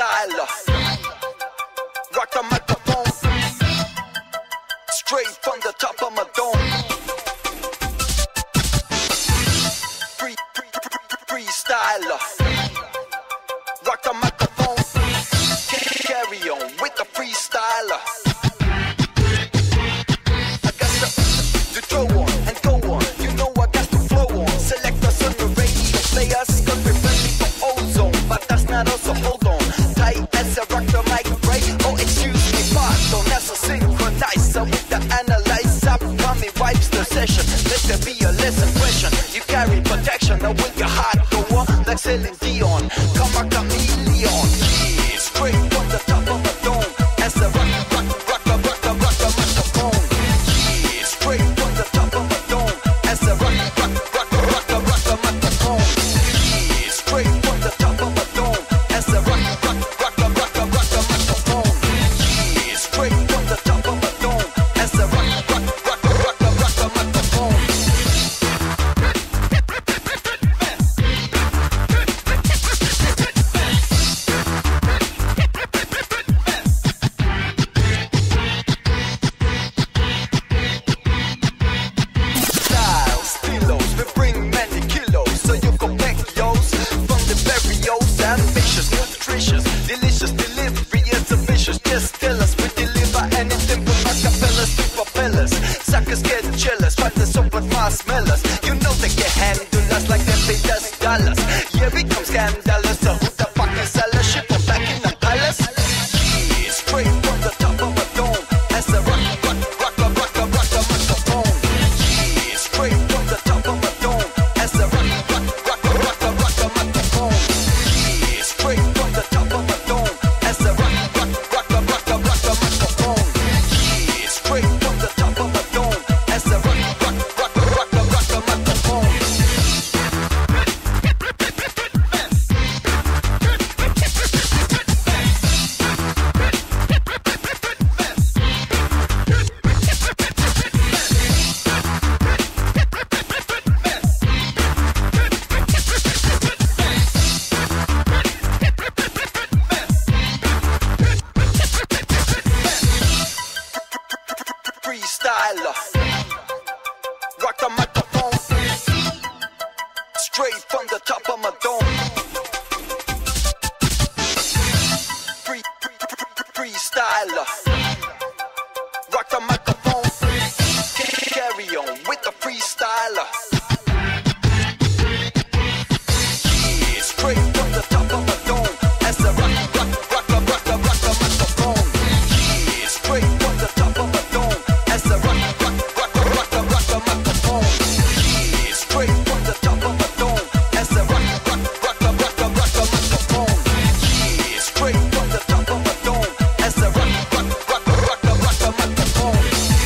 freestyler. Rock the microphone, straight from the top of my dome. Freestyler. Rock the microphone, carry on with the freestyler. I got to throw on and go on. You know I got to flow on. Select us on the radio, play us, cause we're friendly for ozone. But that's not us, so hold on. Tight as a rock the mic break. Oh, excuse me, pardon. That's a synchronizer with the analyzer. Mommy wipes the session. Let there be a less impression. You carry protection, now with your heart go on. Like Celine Dion, come a chameleon. Yeah, straight from the top of the dome. As the rock the microphone. Yeah, straight from the top of the dome. As the rock the microphone. Yeah, straight from the top of the dome. As the rock the microphone. Yeah, straight from the top of the dome. As the rock the microphone. Delicious delivery is ambitious. Just tell us we deliver anything from acapellas to propellers. Suckers get jealous, try to soap with marshmallows. You know they can handle us like they paid us dollars. Yeah, we come scandalous. So who the fuck is sellers? Shit from back in the palace. Yeah, straight from the top of a dome. As the rock the microphone. Yeah, straight from the top of a dome. As the rock the microphone. Yeah, straight from the top of a dome. As the rock the microphone. Yeah, straight from the top of a dome. As the rock the microphone. Freestyler. Rock the microphone, straight from the top of my dome. Freestyler. Rock the microphone, carry on with the freestyler. Yeah, straight from the top of my dome. As the rock the microphone. Yeah, straight from the top of my dome. As the rock the microphone. Yeah, straight from the top of the dome. As the rock the microphone. Yeah, straight from the top of the dome. As the rock the microphone.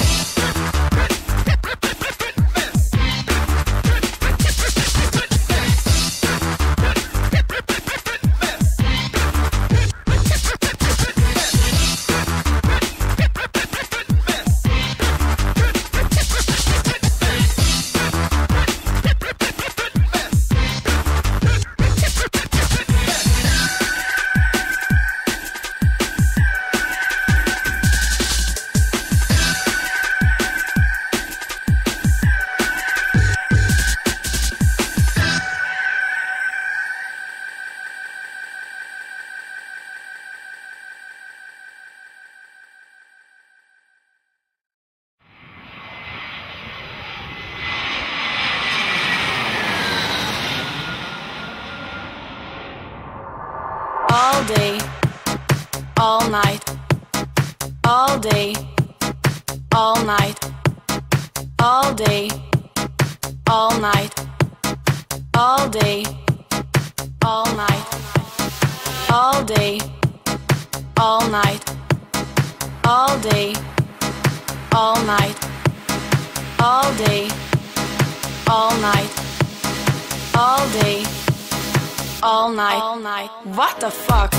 All day, all night, all day, all night, all day, all night, all day, all night, all day, all night, all day, all night, all day, all night, all day, all night. What the fuck?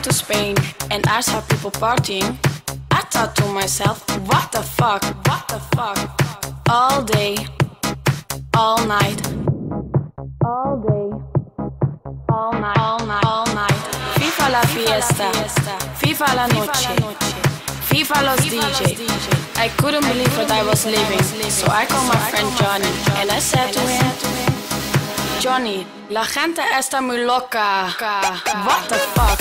to Spain and I saw people partying, I thought to myself, what the fuck, what the fuck? All day, all night, all day, all night, all night, all night. FIFA la fiesta, FIFA la noche, FIFA los DJ. I couldn't believe what I was living, so I called my friend Johnny and I said to him, Johnny, la gente está muy loca. What the fuck?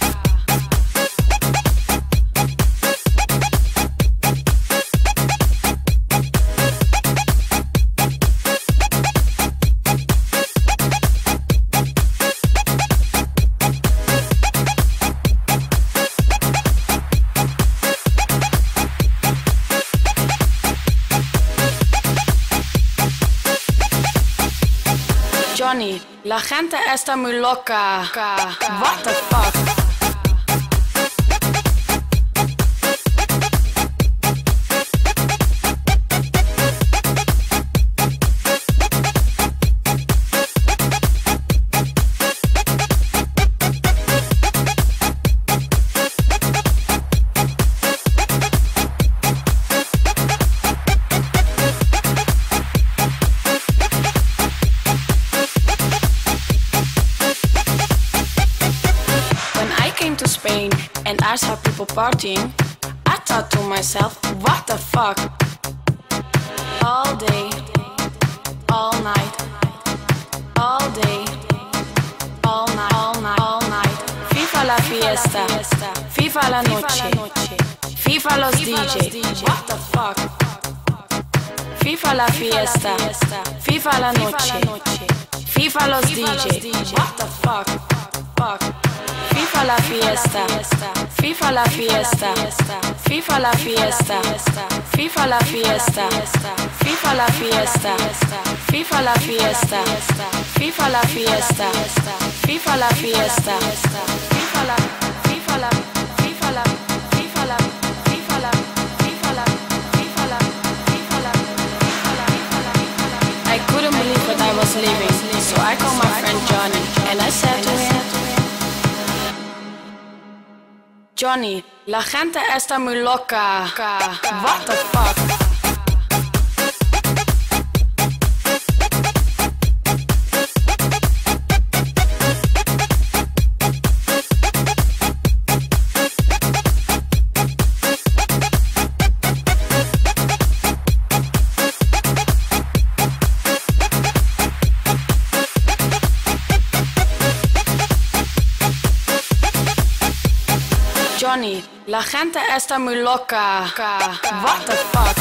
Johnny, la gente está muy loca. What the fuck? Spain and I saw people partying, I thought to myself, what the fuck? All day, all night, all day, all night, all night, all night. FIFA la fiesta, FIFA la noche, FIFA los DJ. What the fuck? FIFA la fiesta, FIFA la noche, FIFA los DJ. What the fuck? Fuck. FIFA la fiesta, FIFA la fiesta, FIFA la fiesta, FIFA la fiesta, FIFA la fiesta, FIFA la fiesta, FIFA la fiesta, FIFA la fiesta, FIFA la, FIFA la, FIFA la, FIFA la, FIFA la, FIFA la, FIFA la, FIFA la, I couldn't believe what I was living, so I called my friend Johnny and I said to him, Johnny, la gente está muy loca. What the fuck? Johnny, la gente está muy loca. What the fuck?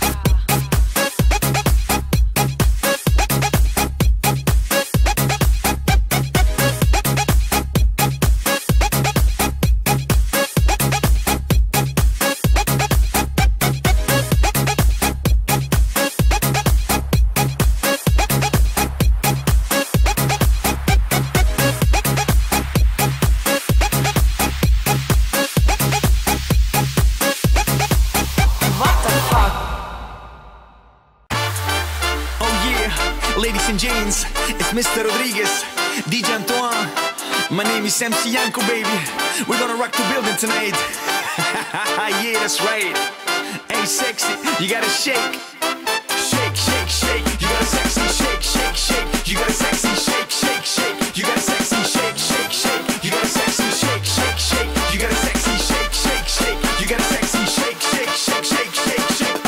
Ladies and gents, it's Mr. Rodriguez, DJ Antoine. My name is MC Yanko, baby. We're gonna rock the building tonight. Yeah, that's right. Hey, sexy, you gotta shake. Shake, shake, shake. You gotta sexy shake, shake, shake. You gotta sexy shake, shake, shake. You gotta sexy shake, shake, shake. You gotta sexy shake, shake, shake. You gotta sexy shake, shake, shake. You gotta sexy shake, shake, shake, shake, shake, shake.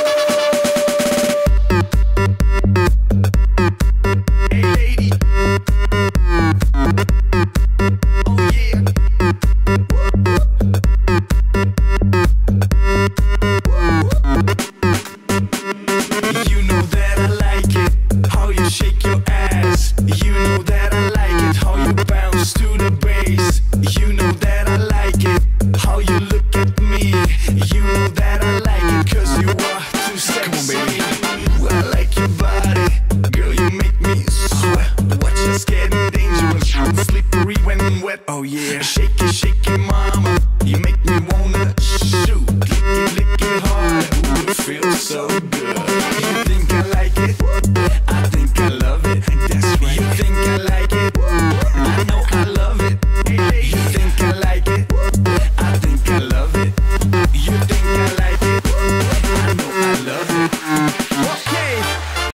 Oh yeah, shake it, shake it, mama. You make me wanna shoot. Lick it hard. Ooh, it feels so good.